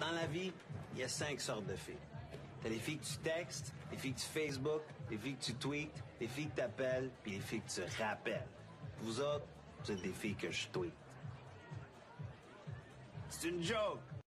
Dans la vie, il y a 5 sortes de filles. T'as les filles que tu textes, les filles que tu Facebook, les filles que tu tweets, les filles que t'appelles, puis les filles que tu rappelles. Vous autres, vous êtes des filles que je tweet. C'est une joke!